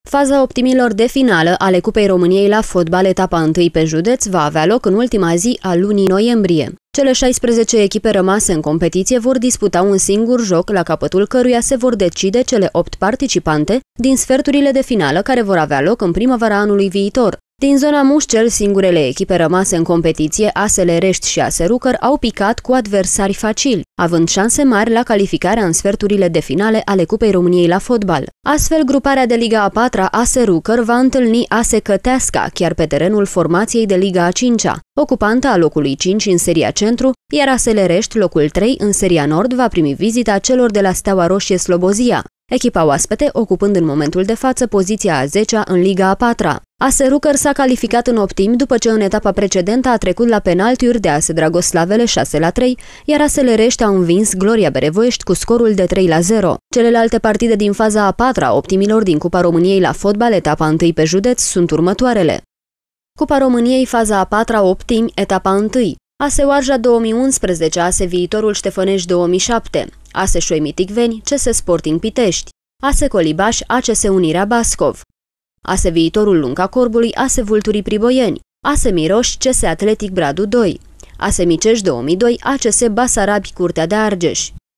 Faza optimilor de finală ale Cupei României la fotbal, etapa 1 pe județ, va avea loc în ultima zi a lunii noiembrie. Cele 16 echipe rămase în competiție vor disputa un singur joc, la capătul căruia se vor decide cele 8 participante din sferturile de finală care vor avea loc în primăvara anului viitor. Din zona Mușcel, singurele echipe rămase în competiție, ASL Rești și AS Rucăr, au picat cu adversari facili, având șanse mari la calificarea în sferturile de finale ale Cupei României la fotbal. Astfel, gruparea de Liga a 4-a AS Rucăr va întâlni AS Căteasca, chiar pe terenul formației de Liga a 5-a, ocupantă a locului 5 în seria Centru, iar ASL Rești, locul 3 în seria Nord, va primi vizita celor de la Steaua Roșie Slobozia, echipa oaspete ocupând în momentul de față poziția a 10-a în Liga a 4-a. AS Rucăr s-a calificat în optim după ce în etapa precedentă a trecut la penaltiuri de AS Dragoslavele 6-3, iar ASL Rești a învins Gloria Berevoiești cu scorul de 3-0. Celelalte partide din faza a 4-a optimilor din Cupa României la fotbal, etapa 1 pe județ, sunt următoarele. Cupa României, faza a 4-a optimi, etapa 1. AS Oarja 2011, AS Viitorul Ștefănești 2007, AS Șoimiticveni, CS Sporting Pitești, AS Colibaș, ACS Unirea Bascov, AS Viitorul Lunca Corbului, AS Vulturii Priboieni, AS Miroș, CS Atletic Bradu 2, AS Micești 2002, ACS Basarabi Curtea de Argeș.